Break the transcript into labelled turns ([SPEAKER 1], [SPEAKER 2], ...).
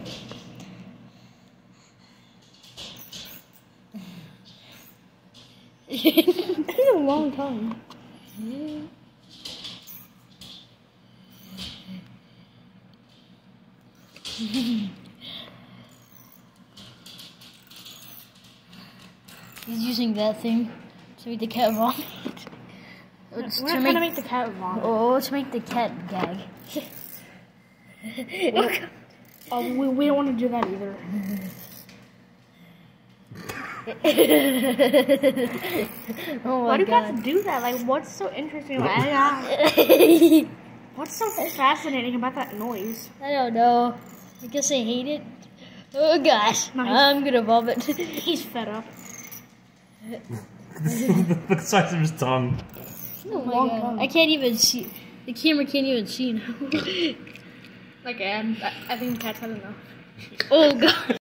[SPEAKER 1] It's a long tongue.
[SPEAKER 2] He's using that thing to make the cat vomit.
[SPEAKER 1] We're not trying to make the cat vomit.
[SPEAKER 2] Oh, to make the cat gag.
[SPEAKER 1] We don't want to do that either.
[SPEAKER 2] Oh my
[SPEAKER 1] Why do
[SPEAKER 2] God.
[SPEAKER 1] cats do that? Like, what's so interesting about it? What's so fascinating about that noise?
[SPEAKER 2] I don't know. I guess I hate it. Oh gosh,
[SPEAKER 1] Nice.
[SPEAKER 2] I'm gonna vomit.
[SPEAKER 1] He's fed up.
[SPEAKER 3] The size of his tongue.
[SPEAKER 2] Oh my
[SPEAKER 1] Long
[SPEAKER 2] God.
[SPEAKER 1] tongue.
[SPEAKER 2] I can't even see. The camera can't even see now.
[SPEAKER 1] Okay, I think the cat's had enough.
[SPEAKER 2] Oh God.